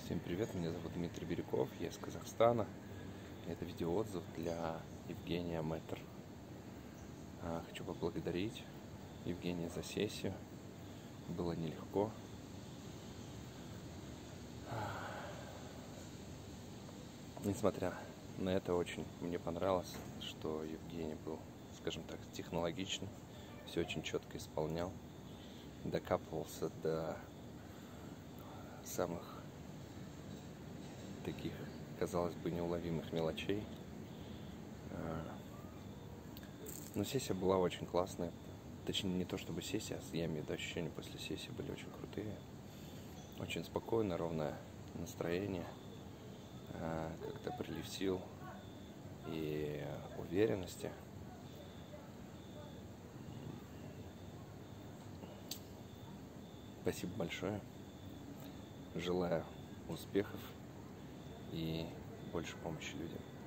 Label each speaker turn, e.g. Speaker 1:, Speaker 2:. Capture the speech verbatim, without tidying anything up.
Speaker 1: Всем привет, меня зовут Дмитрий Бирюков, я из Казахстана. Это видеоотзыв для Евгения Мэтр. Хочу поблагодарить Евгения за сессию. Было нелегко. Несмотря на это, очень мне понравилось, что Евгений был, скажем так, технологичный, все очень четко исполнял, докапывался до самых таких, казалось бы, неуловимых мелочей. Но сессия была очень классная. Точнее, не то чтобы сессия, я имею в виду ощущения после сессии были очень крутые. Очень спокойно, ровное настроение, как-то прилив сил и уверенности. Спасибо большое. Желаю успехов и больше помощи людям.